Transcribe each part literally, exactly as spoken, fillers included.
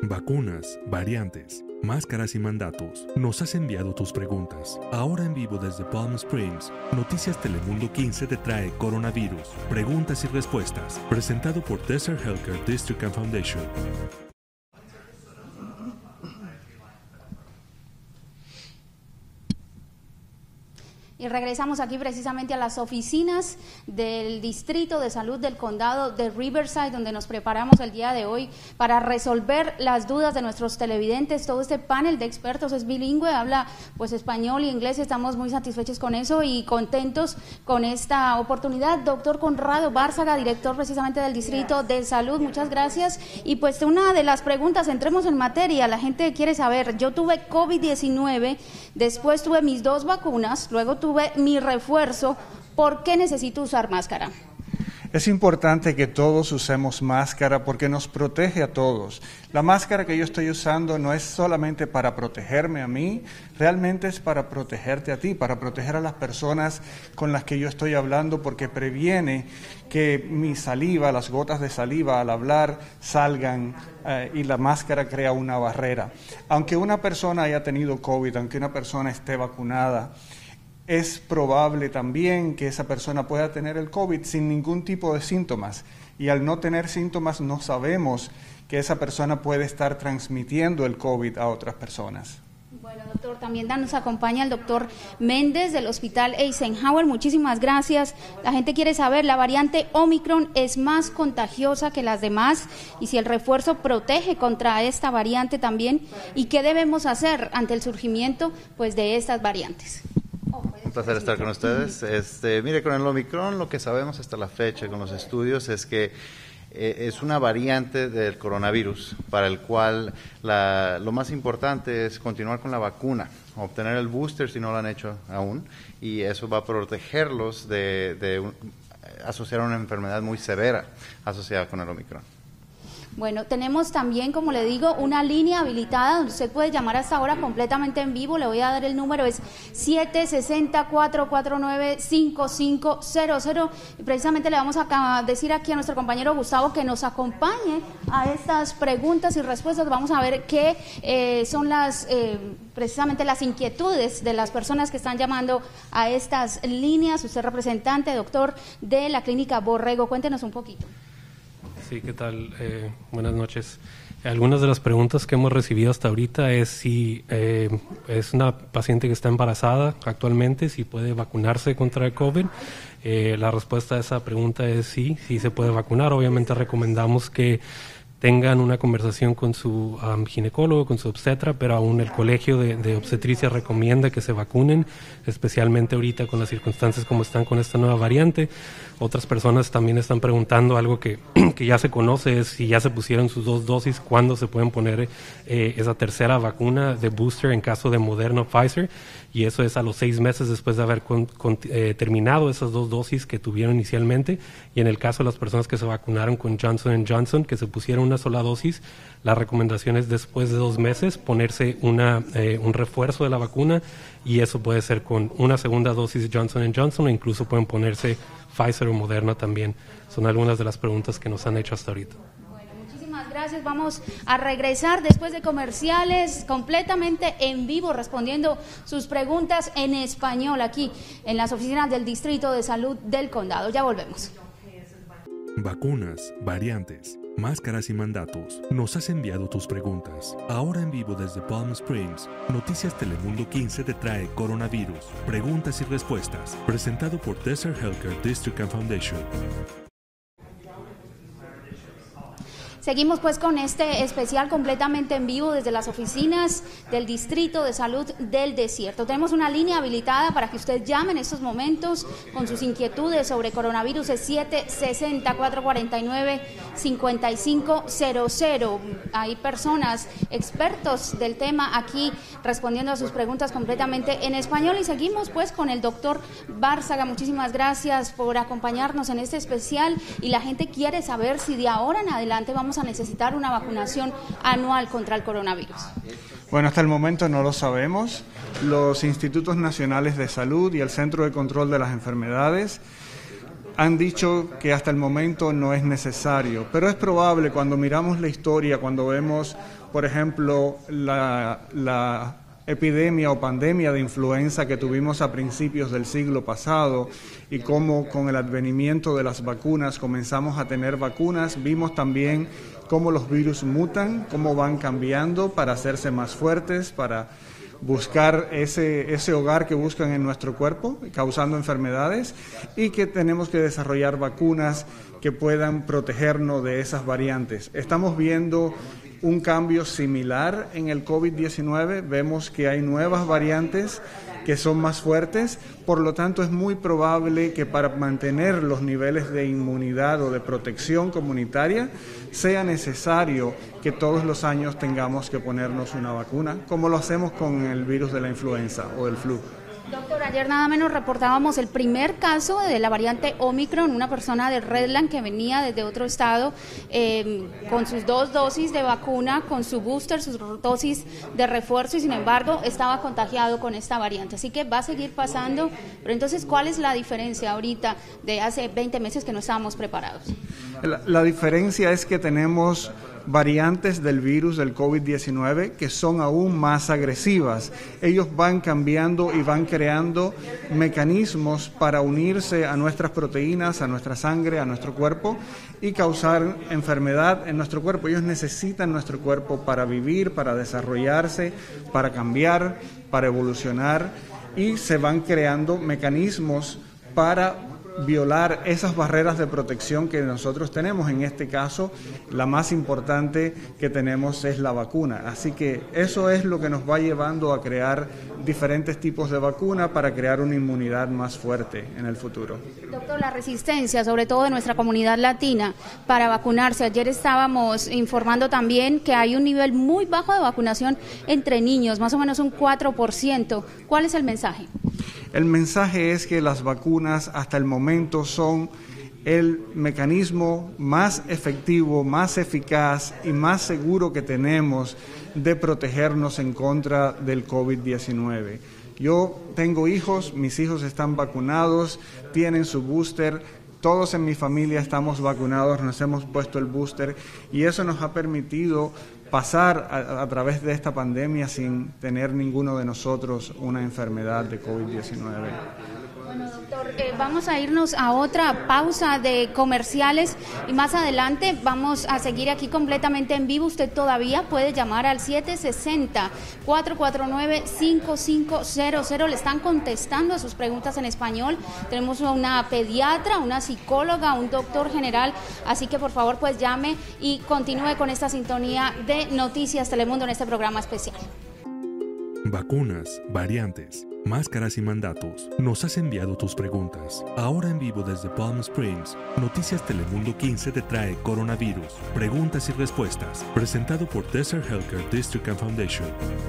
Vacunas, variantes, máscaras y mandatos. Nos has enviado tus preguntas. Ahora en vivo desde Palm Springs, Noticias Telemundo quince te trae Coronavirus, preguntas y respuestas, presentado por Desert Healthcare District and Foundation. Y regresamos aquí precisamente a las oficinas del Distrito de Salud del Condado de Riverside, donde nos preparamos el día de hoy para resolver las dudas de nuestros televidentes. Todo este panel de expertos es bilingüe, habla pues español y inglés, estamos muy satisfechos con eso y contentos con esta oportunidad. Doctor Conrado Bárzaga, director precisamente del Distrito de Salud, muchas gracias. Y pues una de las preguntas, entremos en materia, la gente quiere saber, yo tuve COVID diecinueve, después tuve mis dos vacunas, luego tuve mi refuerzo, ¿por qué necesito usar máscara? Es importante que todos usemos máscara porque nos protege a todos. La máscara que yo estoy usando no es solamente para protegerme a mí, realmente es para protegerte a ti, para proteger a las personas con las que yo estoy hablando, porque previene que mi saliva, las gotas de saliva al hablar salgan eh, y la máscara crea una barrera. Aunque una persona haya tenido COVID, aunque una persona esté vacunada, es probable también que esa persona pueda tener el COVID sin ningún tipo de síntomas, y al no tener síntomas no sabemos que esa persona puede estar transmitiendo el COVID a otras personas. Bueno, doctor, también nos acompaña el doctor Méndez del Hospital Eisenhower. Muchísimas gracias. La gente quiere saber, ¿la variante Omicron es más contagiosa que las demás? Y si el refuerzo protege contra esta variante también. ¿Y qué debemos hacer ante el surgimiento pues, de estas variantes? Un placer estar con ustedes. Este, mire, con el Omicron lo que sabemos hasta la fecha con los estudios es que eh, es una variante del coronavirus para el cual la, lo más importante es continuar con la vacuna, obtener el booster si no lo han hecho aún, y eso va a protegerlos de, de un, asociar una enfermedad muy severa asociada con el Omicron. Bueno, tenemos también, como le digo, una línea habilitada donde usted puede llamar hasta ahora completamente en vivo. Le voy a dar el número, es siete seis cero, cuatro cuatro nueve, cinco cinco cero cero. Y precisamente le vamos a decir aquí a nuestro compañero Gustavo que nos acompañe a estas preguntas y respuestas. Vamos a ver qué eh, son las, eh, precisamente las inquietudes de las personas que están llamando a estas líneas. Usted representante, doctor de la clínica Borrego, cuéntenos un poquito. Sí, ¿qué tal? Eh, buenas noches. Algunas de las preguntas que hemos recibido hasta ahorita es si eh, es una paciente que está embarazada actualmente, si puede vacunarse contra el COVID. Eh, la respuesta a esa pregunta es sí, sí se puede vacunar. Obviamente recomendamos que tengan una conversación con su um, ginecólogo, con su obstetra, pero aún el Colegio de, de Obstetricia recomienda que se vacunen, especialmente ahorita con las circunstancias como están con esta nueva variante. Otras personas también están preguntando algo que, que ya se conoce, es si ya se pusieron sus dos dosis, cuándo se pueden poner eh, esa tercera vacuna de booster en caso de Moderna o Pfizer, y eso es a los seis meses después de haber con, con, eh, terminado esas dos dosis que tuvieron inicialmente, y en el caso de las personas que se vacunaron con Johnson and Johnson, que se pusieron una sola dosis, la recomendación es después de dos meses ponerse una, eh, un refuerzo de la vacuna, y eso puede ser con una segunda dosis de Johnson and Johnson, o incluso pueden ponerse Pfizer o Moderna también. Son algunas de las preguntas que nos han hecho hasta ahorita. Bueno, muchísimas gracias. Vamos a regresar después de comerciales completamente en vivo respondiendo sus preguntas en español aquí en las oficinas del Distrito de Salud del Condado. Ya volvemos. Vacunas, variantes, máscaras y mandatos. Nos has enviado tus preguntas. Ahora en vivo desde Palm Springs, Noticias Telemundo quince te trae Coronavirus, preguntas y respuestas, presentado por Desert Healthcare District and Foundation. Seguimos pues con este especial completamente en vivo desde las oficinas del Distrito de Salud del Desierto. Tenemos una línea habilitada para que usted llame en estos momentos con sus inquietudes sobre coronavirus, es siete seis cero, cuatro cuatro nueve, cinco cinco cero cero. Hay personas expertos del tema aquí respondiendo a sus preguntas completamente en español, y seguimos pues con el doctor Bárzaga. Muchísimas gracias por acompañarnos en este especial, y la gente quiere saber si de ahora en adelante vamos a necesitar una vacunación anual contra el coronavirus. Bueno, hasta el momento no lo sabemos. Los Institutos Nacionales de Salud y el Centro de Control de las Enfermedades han dicho que hasta el momento no es necesario, pero es probable cuando miramos la historia, cuando vemos, por ejemplo, la, la epidemia o pandemia de influenza que tuvimos a principios del siglo pasado y cómo con el advenimiento de las vacunas comenzamos a tener vacunas, vimos también cómo los virus mutan, cómo van cambiando para hacerse más fuertes, para buscar ese, ese hogar que buscan en nuestro cuerpo, causando enfermedades, y que tenemos que desarrollar vacunas que puedan protegernos de esas variantes. Estamos viendo un cambio similar en el COVID diecinueve, vemos que hay nuevas variantes que son más fuertes, por lo tanto es muy probable que para mantener los niveles de inmunidad o de protección comunitaria sea necesario que todos los años tengamos que ponernos una vacuna, como lo hacemos con el virus de la influenza o del flu. Doctor, ayer nada menos reportábamos el primer caso de la variante Omicron, una persona de Redland que venía desde otro estado eh, con sus dos dosis de vacuna, con su booster, sus dosis de refuerzo y sin embargo estaba contagiado con esta variante. Así que va a seguir pasando, pero entonces, ¿cuál es la diferencia ahorita de hace veinte meses que no estábamos preparados? La, la diferencia es que tenemos variantes del virus del COVID diecinueve que son aún más agresivas. Ellos van cambiando y van creando mecanismos para unirse a nuestras proteínas, a nuestra sangre, a nuestro cuerpo y causar enfermedad en nuestro cuerpo. Ellos necesitan nuestro cuerpo para vivir, para desarrollarse, para cambiar, para evolucionar, y se van creando mecanismos para violar esas barreras de protección que nosotros tenemos. En este caso, la más importante que tenemos es la vacuna. Así que eso es lo que nos va llevando a crear diferentes tipos de vacuna para crear una inmunidad más fuerte en el futuro. Doctor, la resistencia, sobre todo de nuestra comunidad latina, para vacunarse. Ayer estábamos informando también que hay un nivel muy bajo de vacunación entre niños, más o menos un cuatro por ciento. ¿Cuál es el mensaje? El mensaje es que las vacunas hasta el momento son el mecanismo más efectivo, más eficaz y más seguro que tenemos de protegernos en contra del COVID diecinueve. Yo tengo hijos, mis hijos están vacunados, tienen su booster, todos en mi familia estamos vacunados, nos hemos puesto el booster y eso nos ha permitido pasar a, a través de esta pandemia sin tener ninguno de nosotros una enfermedad de COVID diecinueve. Bueno, doctor, eh, vamos a irnos a otra pausa de comerciales y más adelante vamos a seguir aquí completamente en vivo. Usted todavía puede llamar al siete seis cero, cuatro cuatro nueve, cinco cinco cero cero. Le están contestando a sus preguntas en español. Tenemos una pediatra, una psicóloga, un doctor general, así que por favor pues llame y continúe con esta sintonía de Noticias Telemundo en este programa especial. Vacunas, variantes, máscaras y mandatos. Nos has enviado tus preguntas. Ahora en vivo desde Palm Springs, Noticias Telemundo quince te trae Coronavirus, preguntas y respuestas, presentado por Desert Healthcare District and Foundation.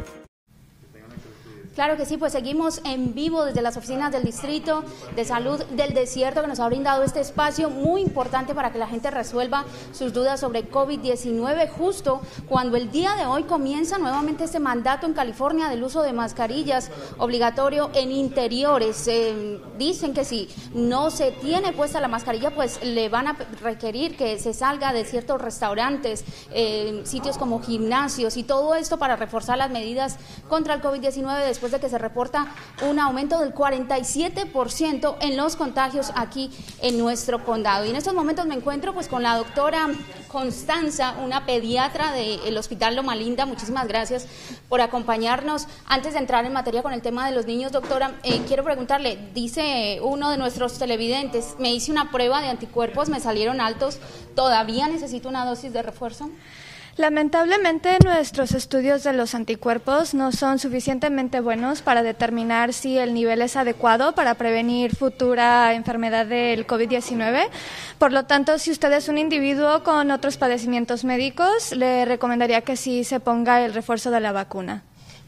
Claro que sí, pues seguimos en vivo desde las oficinas del Distrito de Salud del Desierto, que nos ha brindado este espacio muy importante para que la gente resuelva sus dudas sobre COVID diecinueve, justo cuando el día de hoy comienza nuevamente este mandato en California del uso de mascarillas obligatorio en interiores. Eh, dicen que si no se tiene puesta la mascarilla, pues le van a requerir que se salga de ciertos restaurantes, eh, sitios como gimnasios y todo esto para reforzar las medidas contra el COVID diecinueve después después de que se reporta un aumento del cuarenta y siete por ciento en los contagios aquí en nuestro condado. Y en estos momentos me encuentro pues con la doctora Constanza, una pediatra del Hospital Loma Linda. Muchísimas gracias por acompañarnos. Antes de entrar en materia con el tema de los niños, doctora, eh, quiero preguntarle, dice uno de nuestros televidentes, me hice una prueba de anticuerpos, me salieron altos, ¿todavía necesito una dosis de refuerzo? Lamentablemente, nuestros estudios de los anticuerpos no son suficientemente buenos para determinar si el nivel es adecuado para prevenir futura enfermedad del COVID diecinueve. Por lo tanto, si usted es un individuo con otros padecimientos médicos, le recomendaría que sí se ponga el refuerzo de la vacuna.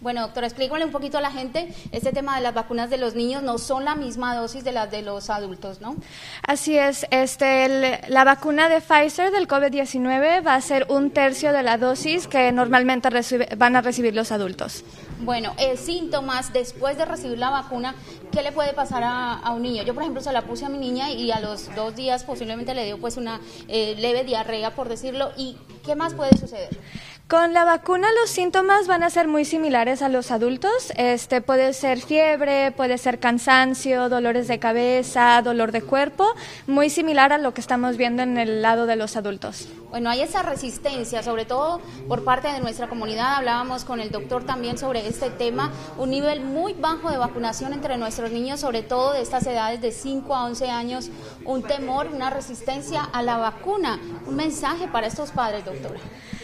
Bueno, doctora, explícale un poquito a la gente, este tema de las vacunas de los niños no son la misma dosis de las de los adultos, ¿no? Así es, este, el, la vacuna de Pfizer del COVID diecinueve va a ser un tercio de la dosis que normalmente recibe, van a recibir los adultos. Bueno, eh, síntomas después de recibir la vacuna, ¿qué le puede pasar a, a un niño? Yo, por ejemplo, se la puse a mi niña y a los dos días posiblemente le dio pues una eh, leve diarrea, por decirlo, ¿y qué más puede suceder? Con la vacuna los síntomas van a ser muy similares a los adultos. Este puede ser fiebre, puede ser cansancio, dolores de cabeza, dolor de cuerpo, muy similar a lo que estamos viendo en el lado de los adultos. Bueno, hay esa resistencia, sobre todo por parte de nuestra comunidad. Hablábamos con el doctor también sobre este tema, un nivel muy bajo de vacunación entre nuestros niños, sobre todo de estas edades de cinco a once años, un temor, una resistencia a la vacuna. Un mensaje para estos padres, doctora.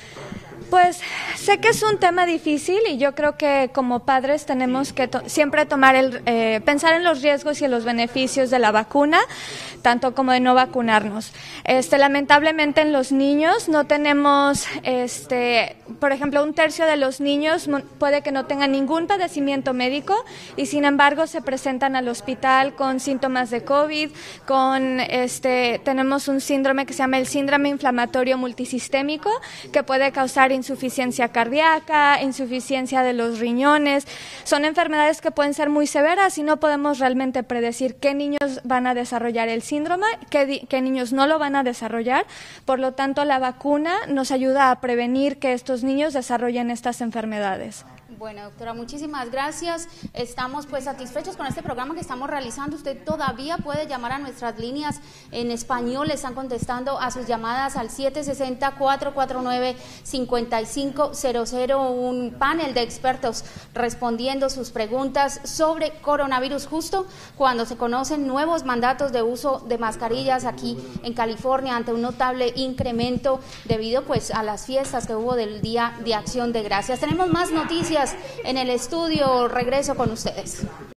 Pues sé que es un tema difícil y yo creo que como padres tenemos que to- siempre tomar el, eh, pensar en los riesgos y en los beneficios de la vacuna, tanto como de no vacunarnos. Este, lamentablemente en los niños no tenemos, este, por ejemplo, un tercio de los niños puede que no tengan ningún padecimiento médico y sin embargo se presentan al hospital con síntomas de COVID, con este, tenemos un síndrome que se llama el síndrome inflamatorio multisistémico que puede causar insuficiencia cardíaca, insuficiencia de los riñones. Son enfermedades que pueden ser muy severas y no podemos realmente predecir qué niños van a desarrollar el síndrome, qué, qué niños no lo van a desarrollar. Por lo tanto, la vacuna nos ayuda a prevenir que estos niños desarrollen estas enfermedades. Bueno, doctora, muchísimas gracias. Estamos pues satisfechos con este programa que estamos realizando. Usted todavía puede llamar a nuestras líneas en español. Le están contestando a sus llamadas al siete seis cero, cuatro cuatro nueve, cinco cinco cero cero. Un panel de expertos respondiendo sus preguntas sobre coronavirus justo cuando se conocen nuevos mandatos de uso de mascarillas aquí en California ante un notable incremento debido pues a las fiestas que hubo del Día de Acción de Gracias. Tenemos más noticias en el estudio, regreso con ustedes.